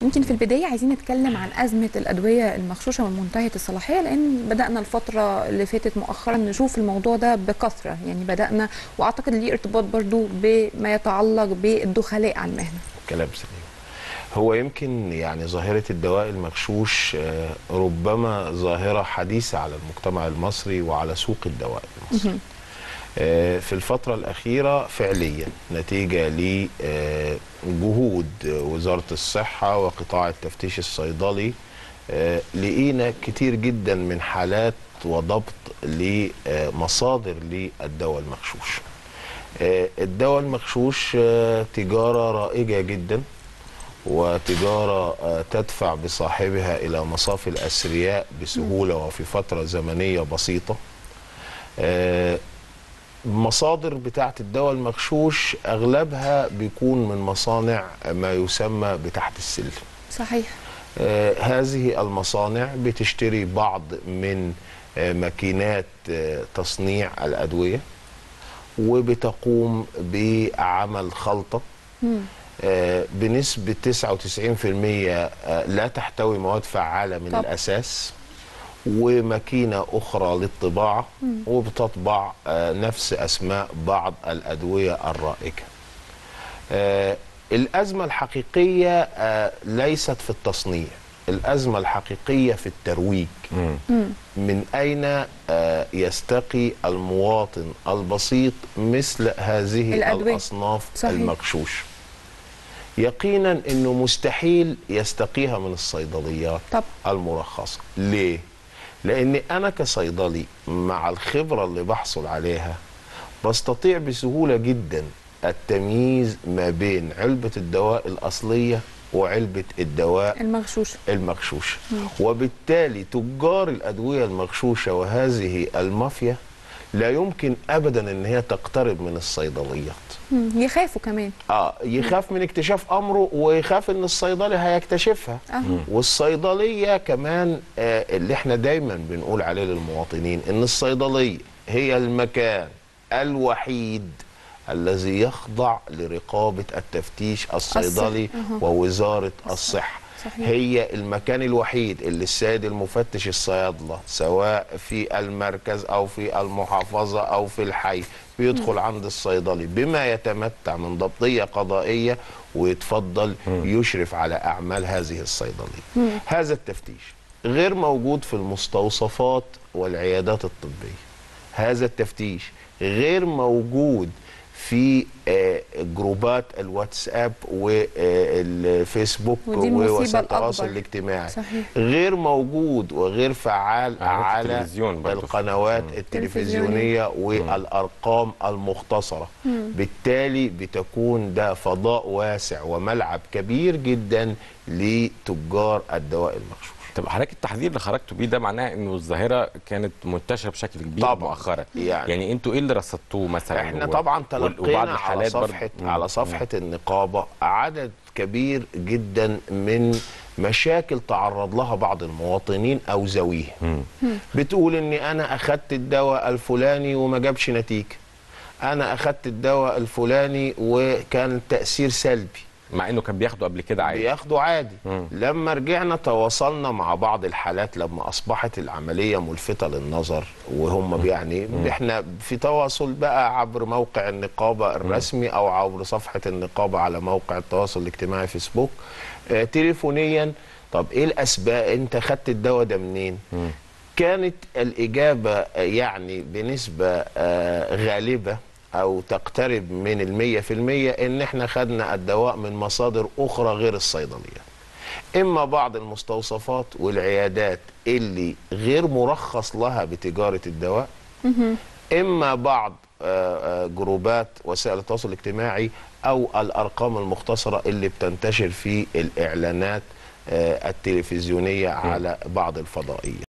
يمكن في البداية عايزين نتكلم عن أزمة الأدوية المغشوشة ومنتهية الصلاحية، لأن بدأنا الفترة اللي فاتت مؤخرا نشوف الموضوع ده بكثرة، يعني بدأنا، وأعتقد ليه ارتباط برضو بما يتعلق بالدخلاء على المهنة. كلام سليم. هو يمكن يعني ظاهرة الدواء المغشوش ربما ظاهرة حديثة على المجتمع المصري وعلى سوق الدواء المصري. في الفترة الأخيرة فعليا نتيجة لجهود وزارة الصحة وقطاع التفتيش الصيدلي، لقينا كتير جدا من حالات وضبط لمصادر للدواء المغشوش. الدواء المغشوش تجارة رائجة جدا، وتجارة تدفع بصاحبها إلى مصاف الأثرياء بسهولة وفي فترة زمنية بسيطة. المصادر بتاعة الدواء المغشوش أغلبها بيكون من مصانع ما يسمى بتحت السلم. صحيح. هذه المصانع بتشتري بعض من ماكينات تصنيع الأدوية، وبتقوم بعمل خلطة بنسبة 99% لا تحتوي مواد فعالة من الأساس، وماكينة أخرى للطباعة، وبتطبع نفس أسماء بعض الأدوية الرائجة. الأزمة الحقيقية ليست في التصنيع، الأزمة الحقيقية في الترويج. من أين يستقي المواطن البسيط مثل هذه الأصناف المغشوش؟ يقينا أنه مستحيل يستقيها من الصيدليات المرخصة. ليه؟ لأن أنا كصيدلي مع الخبرة اللي بحصل عليها بستطيع بسهولة جدا التمييز ما بين علبة الدواء الأصلية وعلبة الدواء المغشوشة. وبالتالي تجار الأدوية المغشوشة وهذه المافيا لا يمكن أبدا أن هي تقترب من الصيدليات. يخافوا كمان. يخاف من اكتشاف أمره، ويخاف أن الصيدلي هيكتشفها. والصيدلية كمان اللي احنا دايما بنقول عليه للمواطنين أن الصيدلية هي المكان الوحيد الذي يخضع لرقابة التفتيش الصيدلي ووزارة الصحة. صحيح. هي المكان الوحيد اللي السيد المفتش الصيادلة سواء في المركز أو في المحافظة أو في الحي بيدخل عند الصيدلي بما يتمتع من ضبطية قضائية ويتفضل يشرف على أعمال هذه الصيدلية. هذا التفتيش غير موجود في المستوصفات والعيادات الطبية. هذا التفتيش غير موجود في جروبات الواتساب والفيسبوك ووسائل التواصل الاجتماعي. صحيح. غير موجود وغير فعال على القنوات التلفزيونية والأرقام المختصرة. بالتالي بتكون ده فضاء واسع وملعب كبير جدا لتجار الدواء المغشوش. طب حضرتك التحذير اللي خرجتوا بيه ده معناه انه الظاهره كانت منتشره بشكل كبير مؤخرا. يعني انتوا ايه اللي رصدتوه مثلا؟ احنا طبعا تلقينا على صفحه النقابه عدد كبير جدا من مشاكل تعرض لها بعض المواطنين او ذويهم. بتقول اني انا اخدت الدواء الفلاني وما جابش نتيجه، انا اخدت الدواء الفلاني وكان تاثير سلبي، مع انه كان بياخده قبل كده عادي. بياخده عادي. لما رجعنا تواصلنا مع بعض الحالات لما اصبحت العمليه ملفته للنظر، وهم يعني احنا في تواصل بقى عبر موقع النقابه الرسمي او عبر صفحه النقابه على موقع التواصل الاجتماعي فيسبوك، تليفونيا. طب ايه الاسباب؟ انت خدت الدواء ده منين؟ كانت الاجابه يعني بنسبه غالبه أو تقترب من 100% إن إحنا خدنا الدواء من مصادر أخرى غير الصيدلية. إما بعض المستوصفات والعيادات اللي غير مرخص لها بتجارة الدواء، إما بعض جروبات وسائل التواصل الاجتماعي أو الأرقام المختصرة اللي بتنتشر في الإعلانات التلفزيونية على بعض الفضائيات.